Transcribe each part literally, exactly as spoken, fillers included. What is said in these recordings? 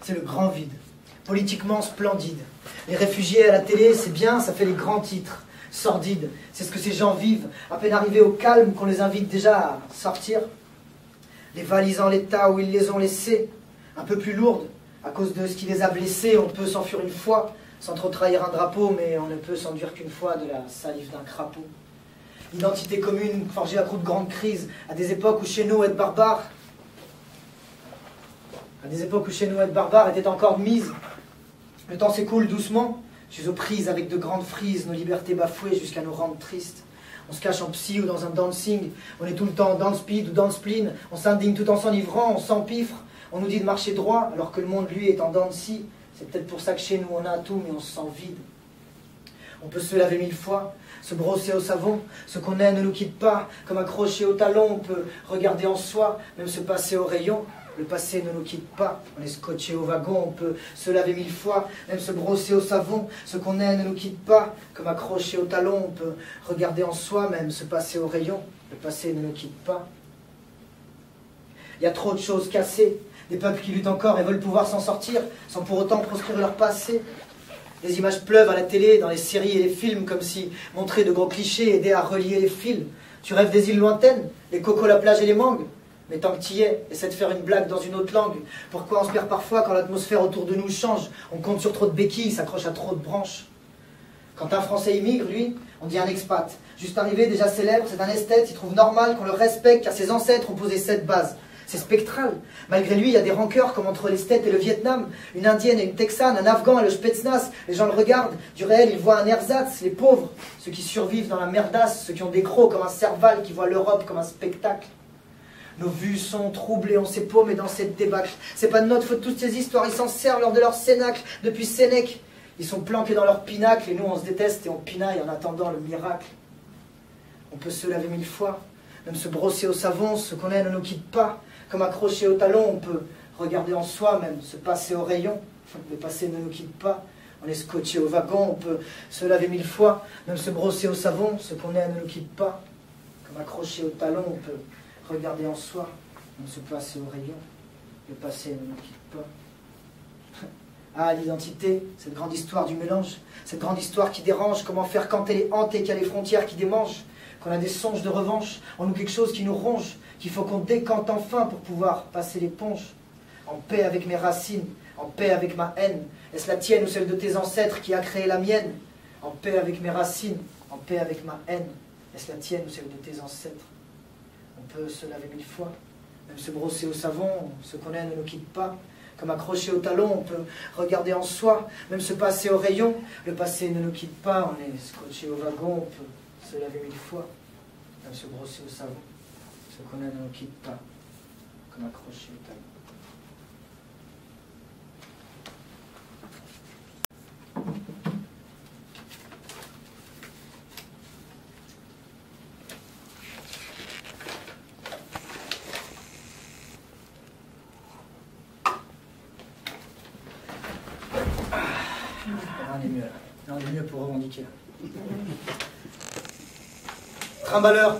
c'est le grand vide, politiquement splendide. Les réfugiés à la télé, c'est bien, ça fait les grands titres. Sordide, c'est ce que ces gens vivent, à peine arrivés au calme qu'on les invite déjà à sortir. Les valises en l'état où ils les ont laissées, un peu plus lourdes, à cause de ce qui les a blessés, on peut s'enfuir une fois, sans trop trahir un drapeau, mais on ne peut s'enduire qu'une fois de la salive d'un crapaud. L'identité commune forgée à coups de grandes crises, à des époques où chez nous être barbare, à des époques où chez nous être barbare était encore de mise. Le temps s'écoule doucement, je suis aux prises avec de grandes frises, nos libertés bafouées jusqu'à nous rendre tristes. On se cache en psy ou dans un dancing, on est tout le temps dans le speed ou dans le spleen, on s'indigne tout en s'enivrant, on s'empiffre, on nous dit de marcher droit alors que le monde lui est en dents de scie. C'est peut-être pour ça que chez nous on a tout mais on se sent vide. On peut se laver mille fois, se brosser au savon, ce qu'on aime ne nous quitte pas, comme accroché au talon, on peut regarder en soi, même se passer au rayon. Le passé ne nous quitte pas, on est scotché au wagon, on peut se laver mille fois, même se brosser au savon. Ce qu'on aime ne nous quitte pas, comme accroché au talon, on peut regarder en soi, même se passer au rayon. Le passé ne nous quitte pas. Il y a trop de choses cassées, des peuples qui luttent encore et veulent pouvoir s'en sortir, sans pour autant proscrire leur passé. Les images pleuvent à la télé, dans les séries et les films, comme si montrer de gros clichés aidait à relier les fils. Tu rêves des îles lointaines, les cocos, la plage et les mangues. Mais tant que tu y es, essaie de faire une blague dans une autre langue. Pourquoi on se perd parfois quand l'atmosphère autour de nous change? On compte sur trop de béquilles, s'accroche à trop de branches. Quand un Français immigre, lui, on dit un expat. Juste arrivé, déjà célèbre, c'est un esthète, il trouve normal qu'on le respecte car ses ancêtres ont posé cette base. C'est spectral. Malgré lui, il y a des rancœurs comme entre l'esthète et le Vietnam. Une indienne et une texane, un afghan et le Spetsnaz. Les gens le regardent. Du réel, ils voient un ersatz. Les pauvres, ceux qui survivent dans la merdasse, ceux qui ont des crocs comme un Serval qui voit l'Europe comme un spectacle. Nos vues sont troublées, on s'épaume et dans cette débâcle. C'est pas de notre faute toutes ces histoires, ils s'en servent lors de leur cénacle. Depuis Sénèque, ils sont planqués dans leur pinacle et nous on se déteste et on pinaille en attendant le miracle. On peut se laver mille fois, même se brosser au savon, ce qu'on aime ne nous quitte pas. Comme accroché au talon, on peut regarder en soi, même se passer au rayon. Le passé ne nous quitte pas, on est scotché au wagon, on peut se laver mille fois, même se brosser au savon, ce qu'on aime ne nous quitte pas. Comme accroché au talon, on peut regarder en soi, même se passer au rayon. Le passé ne nous quitte pas. Ah, l'identité, cette grande histoire du mélange, cette grande histoire qui dérange, comment faire quand elle est hantée, qu'il y a les frontières qui démangent, qu'on a des songes de revanche, en nous quelque chose qui nous ronge, qu'il faut qu'on décante enfin pour pouvoir passer l'éponge. En paix avec mes racines, en paix avec ma haine, est-ce la tienne ou celle de tes ancêtres qui a créé la mienne? En paix avec mes racines, en paix avec ma haine, est-ce la tienne ou celle de tes ancêtres? On peut se laver mille fois, même se brosser au savon, ce qu'on aime ne nous quitte pas. Comme accroché au talon, on peut regarder en soi, même se passer au rayon. Le passé ne nous quitte pas, on est scotché au wagon, on peut se laver mille fois, même se brosser au savon. Ce qu'on aime ne nous quitte pas, comme accroché au talon. On est mieux là. On est mieux pour revendiquer là. Trimballeur,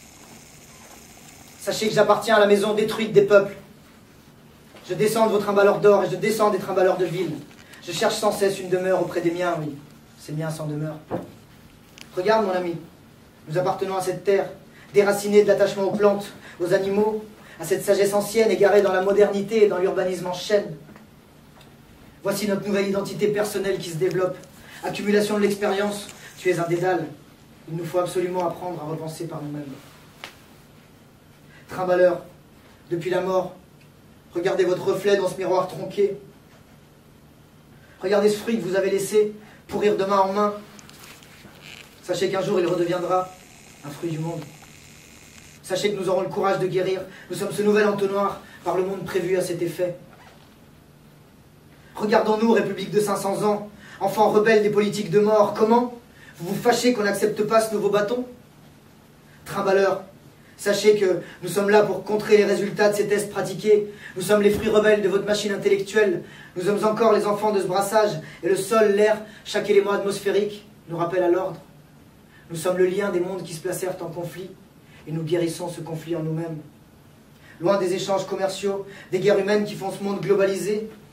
sachez que j'appartiens à la maison détruite des peuples. Je descends de vos trimballeurs d'or et je descends des trimballeurs de ville. Je cherche sans cesse une demeure auprès des miens, oui. Ces miens sans demeure. Regarde mon ami, nous appartenons à cette terre, déracinée de l'attachement aux plantes, aux animaux, à cette sagesse ancienne égarée dans la modernité et dans l'urbanisme en chaîne. Voici notre nouvelle identité personnelle qui se développe. Accumulation de l'expérience, tu es un dédale. Il nous faut absolument apprendre à repenser par nous-mêmes. Trimballeur, depuis la mort, regardez votre reflet dans ce miroir tronqué. Regardez ce fruit que vous avez laissé pourrir de main en main. Sachez qu'un jour il redeviendra un fruit du monde. Sachez que nous aurons le courage de guérir. Nous sommes ce nouvel entonnoir par le monde prévu à cet effet. Regardons-nous, République de cinq cents ans, enfants rebelles des politiques de mort. Comment? Vous vous fâchez qu'on n'accepte pas ce nouveau bâton? Trimballeur, sachez que nous sommes là pour contrer les résultats de ces tests pratiqués. Nous sommes les fruits rebelles de votre machine intellectuelle. Nous sommes encore les enfants de ce brassage. Et le sol, l'air, chaque élément atmosphérique nous rappelle à l'ordre. Nous sommes le lien des mondes qui se placèrent en conflit. Et nous guérissons ce conflit en nous-mêmes. Loin des échanges commerciaux, des guerres humaines qui font ce monde globalisé,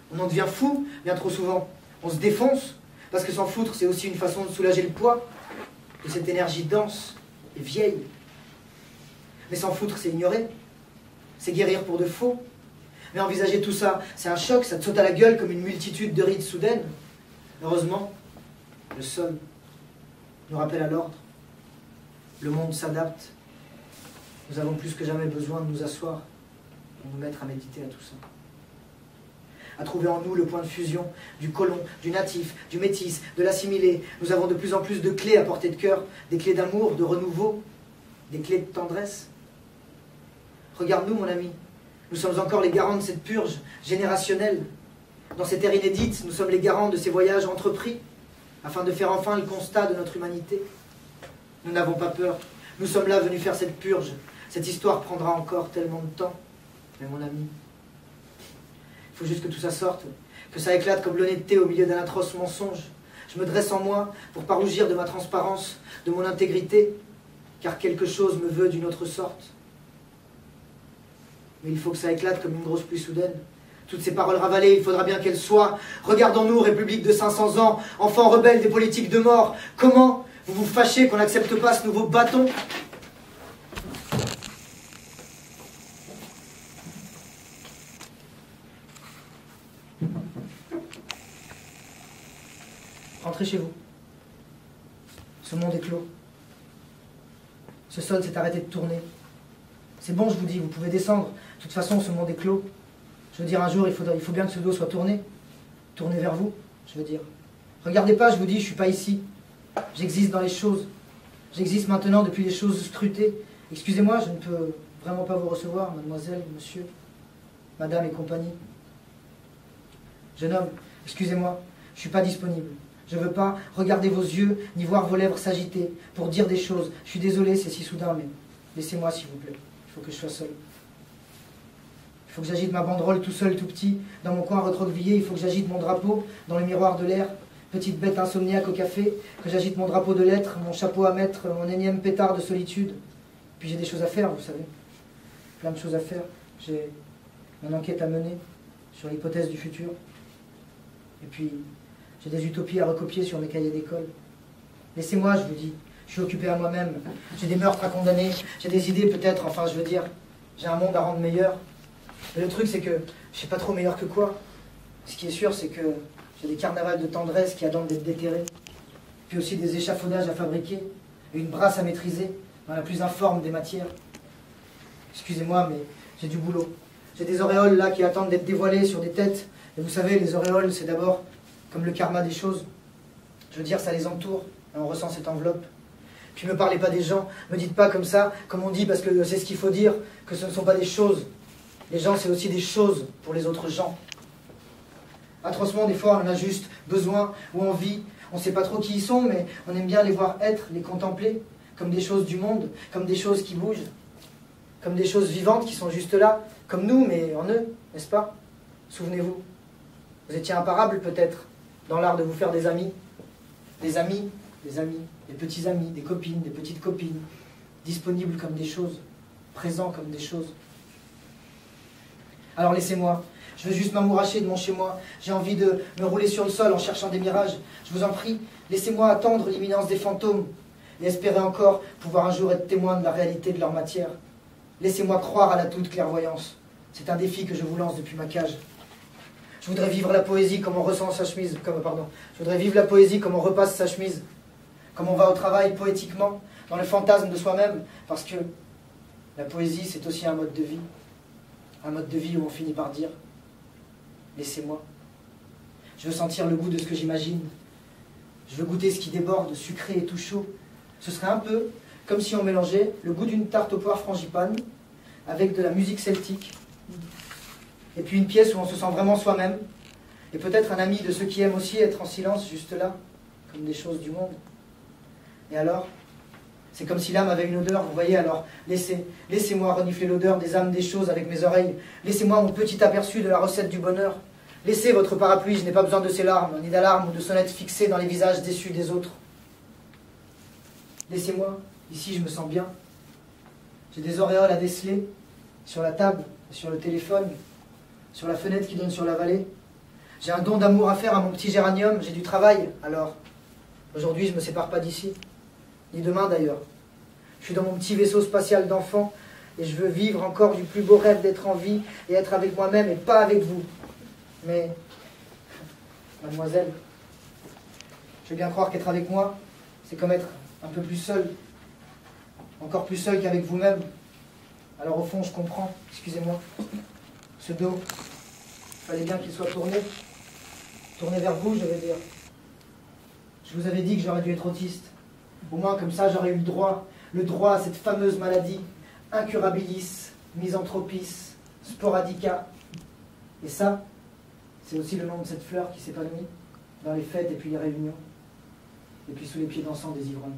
On en devient fou, bien trop souvent. On se défonce, parce que s'en foutre, c'est aussi une façon de soulager le poids de cette énergie dense et vieille. Mais s'en foutre, c'est ignorer. C'est guérir pour de faux. Mais envisager tout ça, c'est un choc, ça te saute à la gueule comme une multitude de rides soudaines. Heureusement, le sol nous rappelle à l'ordre. Le monde s'adapte. Nous avons plus que jamais besoin de nous asseoir et nous mettre à méditer à tout ça. À trouver en nous le point de fusion du colon, du natif, du métis, de l'assimilé. Nous avons de plus en plus de clés à portée de cœur, des clés d'amour, de renouveau, des clés de tendresse. Regarde-nous, mon ami, nous sommes encore les garants de cette purge générationnelle. Dans cette ère inédite, nous sommes les garants de ces voyages entrepris, afin de faire enfin le constat de notre humanité. Nous n'avons pas peur, nous sommes là venus faire cette purge. Cette histoire prendra encore tellement de temps, mais mon ami, il faut juste que tout ça sorte, que ça éclate comme l'honnêteté au milieu d'un atroce mensonge. Je me dresse en moi pour pas rougir de ma transparence, de mon intégrité, car quelque chose me veut d'une autre sorte. Mais il faut que ça éclate comme une grosse pluie soudaine. Toutes ces paroles ravalées, il faudra bien qu'elles soient. Regardons-nous, République de cinq cents ans, enfants rebelles des politiques de mort. Comment vous vous fâchez qu'on n'accepte pas ce nouveau bâton? Rentrez chez vous. Ce monde est clos. Ce sol s'est arrêté de tourner. C'est bon, je vous dis, vous pouvez descendre. De toute façon, ce monde est clos. Je veux dire, un jour, il, faudra, il faut bien que ce dos soit tourné. Tourné vers vous, je veux dire. Regardez pas, je vous dis, je suis pas ici. J'existe dans les choses. J'existe maintenant depuis les choses scrutées. Excusez-moi, je ne peux vraiment pas vous recevoir, mademoiselle, monsieur, madame et compagnie. Jeune homme, excusez-moi, je suis pas disponible. Je veux pas regarder vos yeux, ni voir vos lèvres s'agiter pour dire des choses. Je suis désolé, c'est si soudain, mais laissez-moi, s'il vous plaît. Il faut que je sois seul. Il faut que j'agite ma banderole tout seul, tout petit, dans mon coin recroquevillé. Il faut que j'agite mon drapeau dans le miroir de l'air. Petite bête insomniaque au café. Que j'agite mon drapeau de lettres, mon chapeau à mettre, mon énième pétard de solitude. Puis j'ai des choses à faire, vous savez. Plein de choses à faire. J'ai mon enquête à mener sur l'hypothèse du futur. Et puis, j'ai des utopies à recopier sur mes cahiers d'école. Laissez-moi, je vous dis. Je suis occupé à moi-même. J'ai des meurtres à condamner. J'ai des idées peut-être, enfin je veux dire. J'ai un monde à rendre meilleur. Mais le truc c'est que je sais pas trop meilleur que quoi. Ce qui est sûr c'est que j'ai des carnavals de tendresse qui attendent d'être déterrés. Puis aussi des échafaudages à fabriquer. Et une brasse à maîtriser dans la plus informe des matières. Excusez-moi mais j'ai du boulot. J'ai des auréoles là qui attendent d'être dévoilées sur des têtes. Et vous savez, les auréoles c'est d'abord comme le karma des choses. Je veux dire, ça les entoure. Et on ressent cette enveloppe. Puis ne me parlez pas des gens, me dites pas comme ça, comme on dit, parce que c'est ce qu'il faut dire, que ce ne sont pas des choses. Les gens, c'est aussi des choses pour les autres gens. Atrocement, des fois, on en a juste besoin ou envie. On ne sait pas trop qui ils sont, mais on aime bien les voir être, les contempler, comme des choses du monde, comme des choses qui bougent, comme des choses vivantes qui sont juste là, comme nous, mais en eux, n'est-ce pas? Souvenez-vous, vous étiez imparables peut-être, dans l'art de vous faire des amis. Des amis, des amis, des petits amis, des copines, des petites copines, disponibles comme des choses, présents comme des choses. Alors laissez-moi, je veux juste m'amouracher de mon chez-moi, j'ai envie de me rouler sur le sol en cherchant des mirages. Je vous en prie, laissez-moi attendre l'imminence des fantômes et espérer encore pouvoir un jour être témoin de la réalité de leur matière. Laissez-moi croire à la toute clairvoyance. C'est un défi que je vous lance depuis ma cage. Je voudrais vivre la poésie comme on ressent sa chemise, comme, pardon, je voudrais vivre la poésie comme on repasse sa chemise, comme on va au travail poétiquement, dans le fantasme de soi-même, parce que la poésie c'est aussi un mode de vie, un mode de vie où on finit par dire « laissez-moi ». Je veux sentir le goût de ce que j'imagine, je veux goûter ce qui déborde, sucré et tout chaud. Ce serait un peu comme si on mélangeait le goût d'une tarte aux poires frangipane avec de la musique celtique, et puis une pièce où on se sent vraiment soi-même, et peut-être un ami de ceux qui aiment aussi être en silence juste là, comme des choses du monde. Et alors, c'est comme si l'âme avait une odeur, vous voyez, alors laissez, laissez-moi renifler l'odeur des âmes des choses avec mes oreilles, laissez-moi mon petit aperçu de la recette du bonheur, laissez votre parapluie, je n'ai pas besoin de ces larmes, ni d'alarmes ou de sonnettes fixées dans les visages déçus des autres. Laissez-moi, ici je me sens bien, j'ai des auréoles à déceler, sur la table, sur le téléphone, sur la fenêtre qui donne sur la vallée. J'ai un don d'amour à faire à mon petit géranium, j'ai du travail, alors. Aujourd'hui, je ne me sépare pas d'ici. Ni demain, d'ailleurs. Je suis dans mon petit vaisseau spatial d'enfant, et je veux vivre encore du plus beau rêve d'être en vie, et être avec moi-même, et pas avec vous. Mais, mademoiselle, je veux bien croire qu'être avec moi, c'est comme être un peu plus seul. Encore plus seul qu'avec vous-même. Alors au fond, je comprends, excusez-moi. Ce dos, il fallait bien qu'il soit tourné. Tourné vers vous, je veux dire. Je vous avais dit que j'aurais dû être autiste. Au moins, comme ça, j'aurais eu le droit. Le droit à cette fameuse maladie. Incurabilis, misanthropis, sporadica. Et ça, c'est aussi le nom de cette fleur qui s'épanouit dans les fêtes et puis les réunions. Et puis sous les pieds dansants des ivrognes.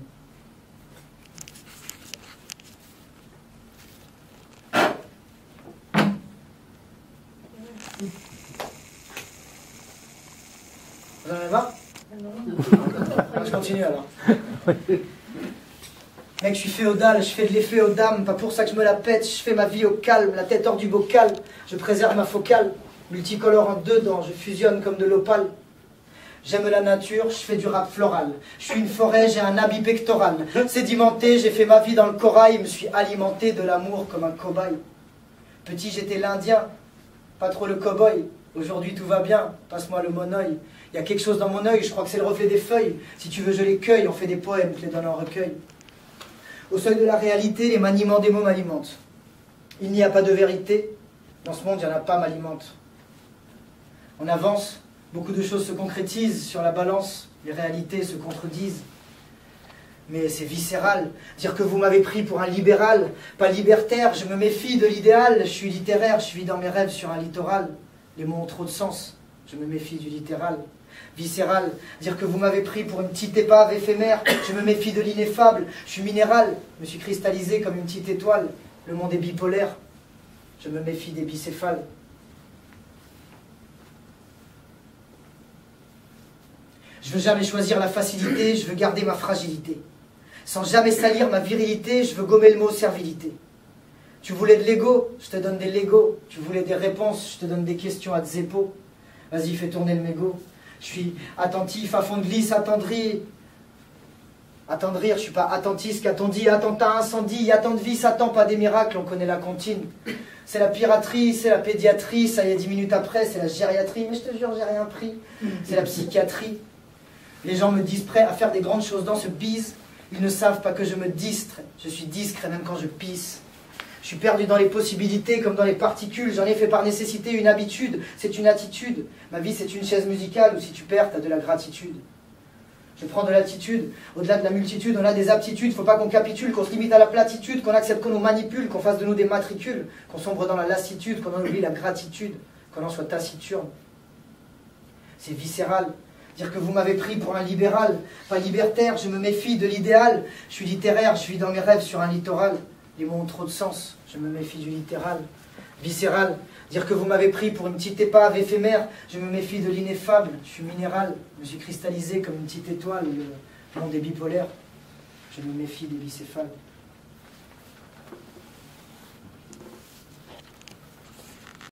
Vous en avez marre? Non. Je continue alors. Mec, je suis féodal, je fais de l'effet aux dames, pas pour ça que je me la pète, je fais ma vie au calme, la tête hors du bocal, je préserve ma focale, multicolore en dedans, je fusionne comme de l'opale. J'aime la nature, je fais du rap floral, je suis une forêt, j'ai un habit pectoral, sédimenté, j'ai fait ma vie dans le corail, me suis alimenté de l'amour comme un cobaye. Petit, j'étais l'Indien, pas trop le cow-boy. Aujourd'hui tout va bien, passe-moi le monoeil. Il y a quelque chose dans mon œil, je crois que c'est le reflet des feuilles. Si tu veux, je les cueille, on fait des poèmes, je les donne en recueil. Au seuil de la réalité, les maniements des mots m'alimentent. Il n'y a pas de vérité, dans ce monde, il n'y en a pas m'alimente. On avance, beaucoup de choses se concrétisent sur la balance, les réalités se contredisent. Mais c'est viscéral, dire que vous m'avez pris pour un libéral, pas libertaire, je me méfie de l'idéal, je suis littéraire, je vis dans mes rêves sur un littoral. Les mots ont trop de sens, je me méfie du littéral. Viscéral, dire que vous m'avez pris pour une petite épave éphémère, je me méfie de l'ineffable, je suis minéral, je me suis cristallisé comme une petite étoile, le monde est bipolaire, je me méfie des bicéphales. Je veux jamais choisir la facilité, je veux garder ma fragilité. Sans jamais salir ma virilité, je veux gommer le mot servilité. Tu voulais de l'ego, je te donne des Legos. Tu voulais des réponses, je te donne des questions à Zeppo. Vas-y, fais tourner le mégot. Je suis attentif, à fond de glisse, attendri. Attendrir, je suis pas attentiste qu'à ton dit. Attentat, incendie, attend de vie, s'attend pas des miracles, on connaît la comptine. C'est la piraterie, c'est la pédiatrie, ça y est, dix minutes après, c'est la gériatrie. Mais je te jure, j'ai rien pris. C'est la psychiatrie. Les gens me disent prêts à faire des grandes choses dans ce bise. Ils ne savent pas que je me distrais. Je suis discret même quand je pisse. Je suis perdu dans les possibilités comme dans les particules. J'en ai fait par nécessité une habitude. C'est une attitude. Ma vie c'est une chaise musicale où si tu perds, t'as de la gratitude. Je prends de l'attitude. Au-delà de la multitude, on a des aptitudes. Faut pas qu'on capitule, qu'on se limite à la platitude, qu'on accepte qu'on nous manipule, qu'on fasse de nous des matricules, qu'on sombre dans la lassitude, qu'on en oublie la gratitude, qu'on en soit taciturne. C'est viscéral. Dire que vous m'avez pris pour un libéral, pas libertaire, je me méfie de l'idéal. Je suis littéraire, je vis dans mes rêves sur un littoral. Les mots ont trop de sens, je me méfie du littéral. Viscéral, dire que vous m'avez pris pour une petite épave éphémère, je me méfie de l'ineffable. Je suis minéral, je me suis cristallisé comme une petite étoile, le monde est bipolaire. Je me méfie des bicéphales.